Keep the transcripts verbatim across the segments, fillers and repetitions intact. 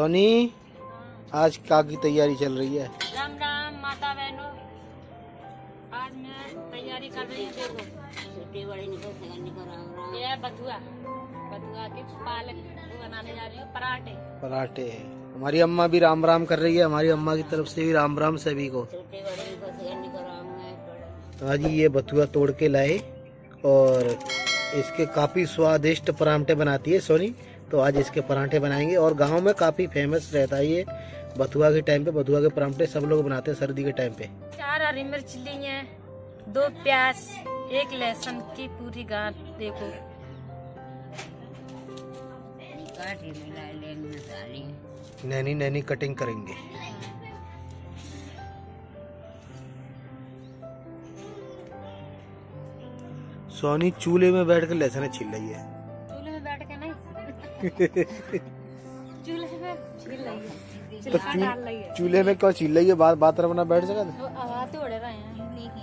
सोनी, आज क्या की तैयारी चल रही है? राम राम माता बहनों, आज मैं तैयारी कर रही हूँ। देखो छोटे बड़े निकल सगन निकल राम राम। ये बथुआ बथुआ के पालक बनाने जा रही हूँ। पराठे पराठे हमारी अम्मा भी राम राम कर रही है। हमारी अम्मा की तरफ से भी राम राम सभी को। छोटे बड़े निकल सगन निकल राम। तो आज ये बथुआ तोड़ के लाए और इसके काफी स्वादिष्ट पराठे बनाती है सोनी। तो आज इसके पराठे बनाएंगे और गांव में काफी फेमस रहता है ये बथुआ के टाइम पे। बथुआ के पराठे सब लोग बनाते हैं सर्दी के टाइम पे। चार हरी मिर्च ली है, दो प्याज, एक लहसुन की पूरी गांठ। देखो नैनी नैनी कटिंग करेंगे। सोनी चूल्हे में बैठ कर लहसुन छील रही है। चूल्हे में बैठ के नहीं चूल्हे में छील रही है। तो डाल रही है। चूल्हे में क्यों छील रही है? बात बात रखना बैठ सका तो आवाज उड़ रहे हैं।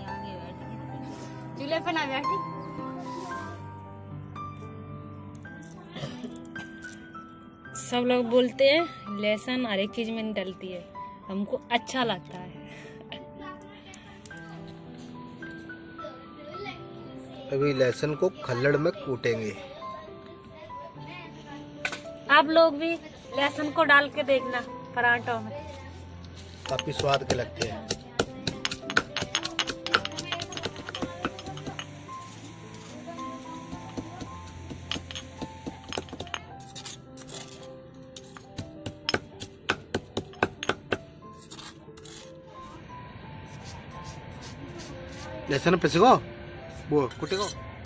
चूल्हे पे ना बैठी। सब लोग बोलते हैं लहसुन हर एक चीज में नहीं डलती है, हमको अच्छा लगता है। अभी लहसुन को खल्लड़ में कूटेंगे। आप लोग भी लहसुन को डाल के देखना पराठों में, काफी स्वाद के लगते हैं। लहसुन पिसको वो कुटेगो।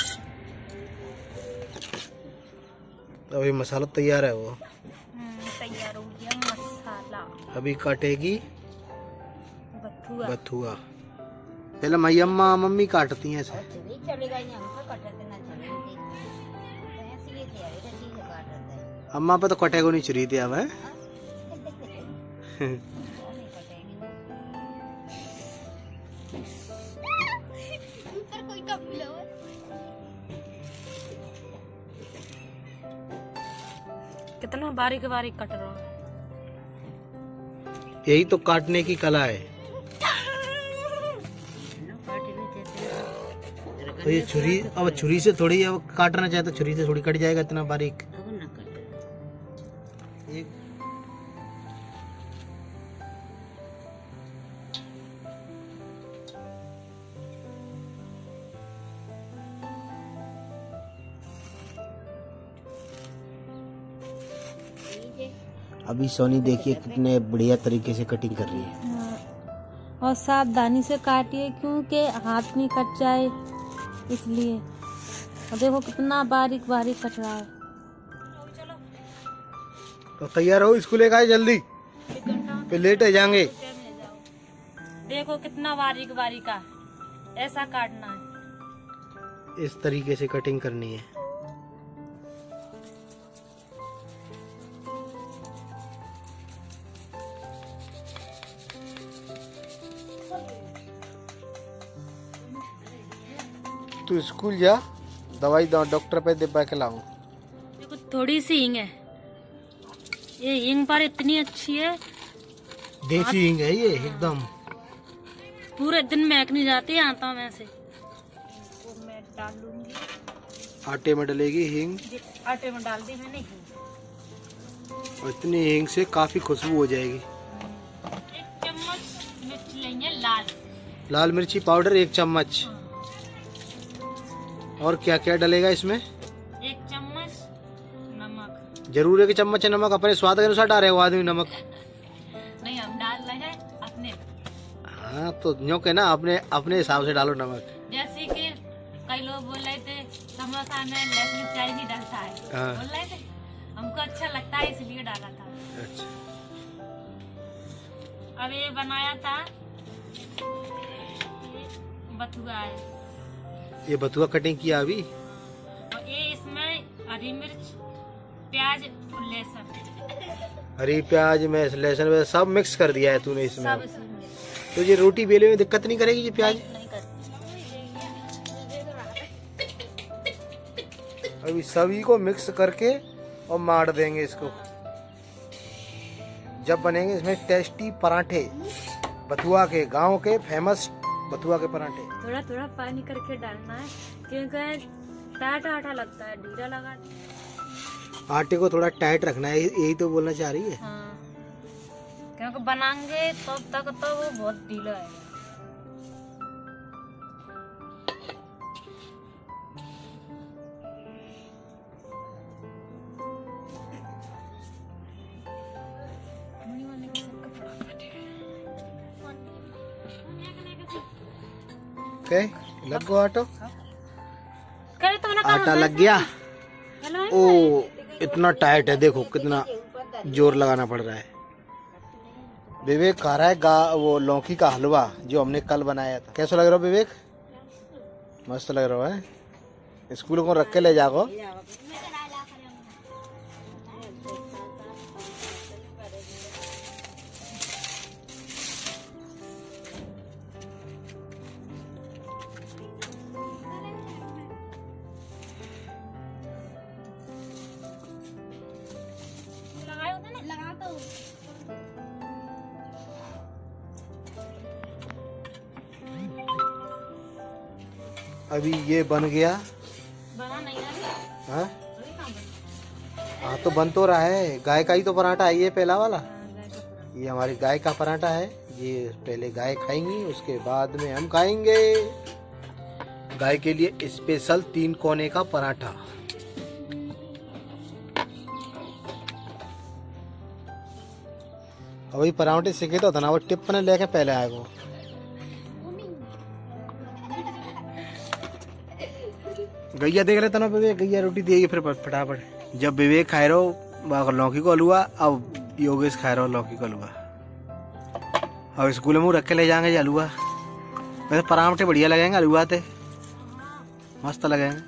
अभी मसाला तैयार है। वो तैयार हो गया मसाला। अभी काटेगी बथुआ। बथुआ पहले मई अम्मा मम्मी काटती हैं ऐसे। अम्मा पे तो कटेगो नहीं चुरी थी अब है। कितना बारीक बारीक कट रहा है। यही तो काटने की कला है। तो ये छुरी, अब छुरी से थोड़ी अब काटना चाहे तो छुरी से थोड़ी कट जाएगा इतना बारीक। एक अभी सोनी देखिए कितने बढ़िया तरीके से कटिंग कर रही है। और सावधानी से काटिए क्योंकि हाथ नहीं कट जाए इसलिए। और देखो कितना बारीक बारीक कट रहा है। तो तैयार हो, स्कूल एक आए जल्दी, फिर लेट हो जाएंगे। देखो कितना बारीक बारीक का, ऐसा काटना है। इस तरीके से कटिंग करनी है। तू स्कूल जा, दवाई डॉक्टर पे दबा के लाऊं। देखो थोड़ी सी हींग है, ये हींग पर इतनी अच्छी है। देसी हींग है ये एकदम। पूरे दिन महक नहीं जाती आता में से। मैं डाल लूंगी। आटे में डलेगी हींग। आटे में डाल दी मैंने हींग। और इतनी हींग से काफी खुशबू हो जाएगी। एक चम्मच मिर्च लेंगे लाल। लाल मिर्ची पाउडर एक चम्मच। और क्या क्या डलेगा इसमें? एक चम्मच नमक। जरूर है कि चम्मच नमक अपने स्वाद के अनुसार डाले वो आदमी नमक। नहीं हम डाल रहे हैं अपने। हाँ तो न्यों के ना अपने अपने हिसाब से डालो नमक। जैसे कि कई लोग बोल रहे थे समोसा में लहसुन मिर्चाई नहीं डालता है। हाँ। बोल रहे थे, हमको अच्छा लगता है इसलिए डाला था। अच्छा। अब ये बनाया था, बथुआ है। ये बथुआ कटिंग किया अभी। और ये इसमें हरी मिर्च, प्याज और लहसुन। हरी प्याज में लहसुन में सब मिक्स कर दिया है तूने इसमें। सब इसमें। तो ये रोटी बेले में दिक्कत नहीं करेगी ये प्याज? नहीं, नहीं अभी सभी को मिक्स करके और मार देंगे इसको। जब बनेंगे इसमें टेस्टी पराठे, बथुआ के, गांव के फेमस बथुआ के पराठे। थोड़ा थोड़ा पानी करके डालना है क्योंकि टाइट आटा लगता है, ढीला लगा। आटे को थोड़ा टाइट रखना है, यही तो बोलना चाह रही है। हाँ, क्योंकि बनाएंगे तब तो तक तो वो बहुत ढीला है। ओके, लग गया आटो, तो आटा लग गया। ओ इतना टाइट है, देखो कितना जोर लगाना पड़ रहा है। विवेक खा रहा है गा वो लौकी का हलवा जो हमने कल बनाया था। कैसा लग रहा है विवेक? मस्त लग रहा है। स्कूल को रख के ले जाओ। अभी ये बन गया। बना नहीं है। हाँ हाँ तो बन तो रहा है। गाय का ही तो पराठा है ये पहला वाला। ये हमारी गाय का पराठा है। ये पहले गाय खाएंगी, उसके बाद में हम खाएंगे। गाय के लिए स्पेशल तीन कोने का पराठा। अभी पराठे सीखे तो था ना, वो टिप ने लेके पहले आए वो। गैया देख रहे थे ना विवेक, गैया रोटी देगी फिर फटाफट। जब विवेक खाए रहो लौकी को हलवा, अब योगेश खाए रहो लौकी को हलवा। अब स्कूल में रख के ले जाएंगे हलवा। वैसे पराठे बढ़िया लगेंगे, हलवा थे मस्त लगेंगे।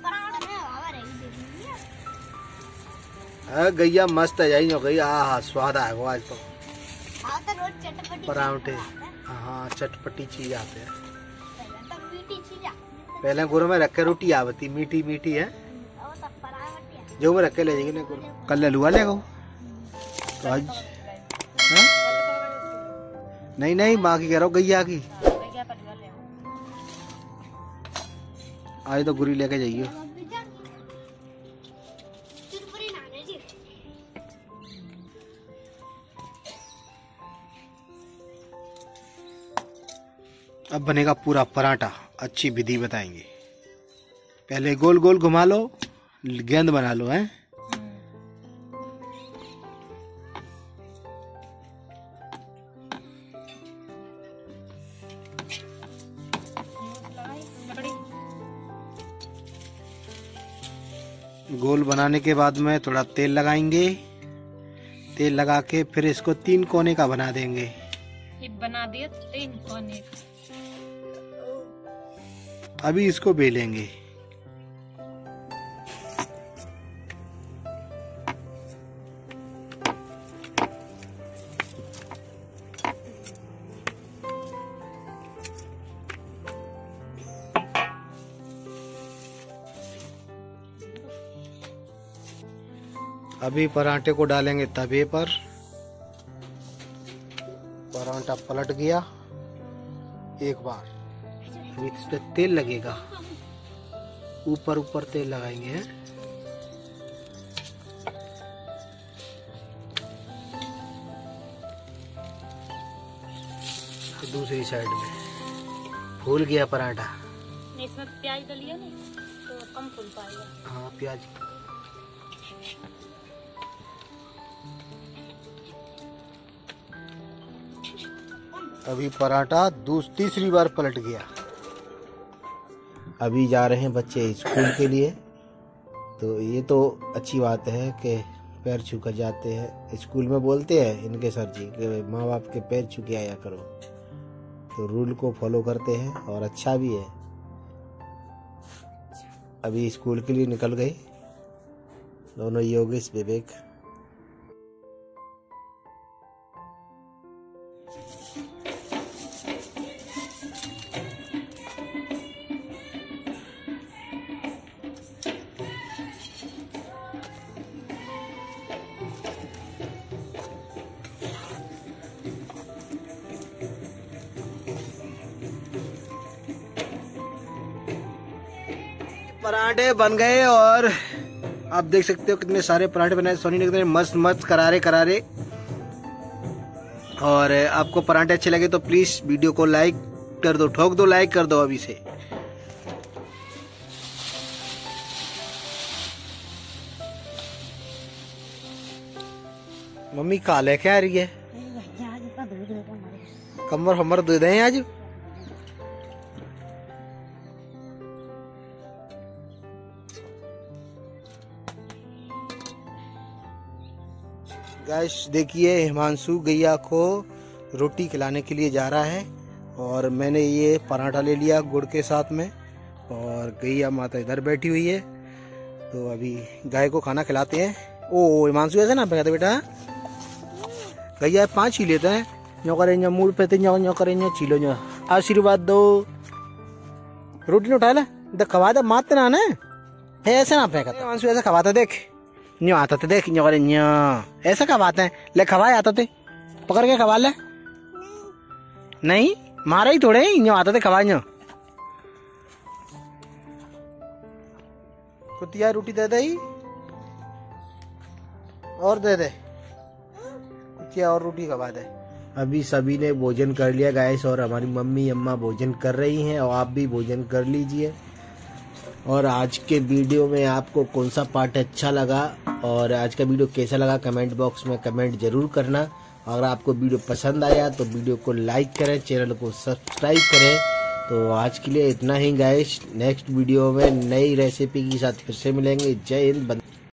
गैया मस्त है जाई गैया। हाँ स्वाद आएगा आज तो पराठे। हाँ चटपटी चीज आते हैं। पहले गुरु में रख के रोटी आवती मीठी मीठी है जो में रख के ले जाएंगे। कल हलवा ले गो तो आज है? नहीं नहीं माँ की कह रहा हूँ, गैया की। आज तो गुरी लेके जाइए। अब बनेगा पूरा पराठा। अच्छी विधि बताएंगे। पहले गोल गोल घुमा लो, गेंद बना लो है। गोल बनाने के बाद में थोड़ा तेल लगाएंगे। तेल लगा के फिर इसको तीन कोने का बना देंगे। ये बना दिए तीन कोने का। अभी इसको बेलेंगे। अभी पराठे को डालेंगे तवे पर। पराठा पलट गया एक बार, इस पे तेल लगेगा, ऊपर ऊपर तेल लगाएंगे। दूसरी साइड में फूल गया पराठा। इसमें प्याज डालिए नहीं तो कम फूल पाएगा। हाँ प्याज। अभी पराठा दूसरी तीसरी बार पलट गया। अभी जा रहे हैं बच्चे स्कूल के लिए, तो ये तो अच्छी बात है कि पैर छू कर जाते हैं। स्कूल में बोलते हैं इनके सर जी कि माँ बाप के पैर छू के आया करो, तो रूल को फॉलो करते हैं और अच्छा भी है। अभी स्कूल के लिए निकल गए दोनों, योगेश विवेक। पराठे बन गए और आप देख सकते हो कितने सारे पराठे बनाए सोनी ने, कितने मस्त मस्त करारे करारे। और आपको पराठे अच्छे लगे तो प्लीज वीडियो को लाइक कर दो, ठोक दो, लाइक कर दो अभी से। मम्मी का लेके आ रही है? कमर हमर दूध है आज। गाइस देखिए हिमांशु गैया को रोटी खिलाने के लिए जा रहा है और मैंने ये पराठा ले लिया गुड़ के साथ में और गैया माता इधर बैठी हुई है। तो अभी गाय को खाना खिलाते हैं। ओ हिमांशु ऐसे ना कहते बेटा, गैया पाँच ही लेते हैं। न्यो करें मूड पे थे न्यो न्यो करें चिलो न्यो आशीर्वाद दो। रोटी ने उठा ला देख खवा दे मात ना ना ऐसे ना फेंका हिमांशु ऐसा खवाता देख न्यो आता थे देख न्यो करे न्यो ऐसा खवाते हैं। ले खवाए आता थे पकड़ के खवा ले। नहीं मारा ही थोड़े ही न्यो आता थे खवाए न्यो। कुतिया रोटी दे दे और दे दे कुतिया और रोटी खवा दे। अभी सभी ने भोजन कर लिया गाइस और हमारी मम्मी अम्मा भोजन कर रही हैं और आप भी भोजन कर लीजिए। और आज के वीडियो में आपको कौन सा पार्ट अच्छा लगा और आज का वीडियो कैसा लगा कमेंट बॉक्स में कमेंट जरूर करना। अगर आपको वीडियो पसंद आया तो वीडियो को लाइक करें, चैनल को सब्सक्राइब करें। तो आज के लिए इतना ही गाइस, नेक्स्ट वीडियो में नई रेसिपी के साथ फिर से मिलेंगे। जय हिंद।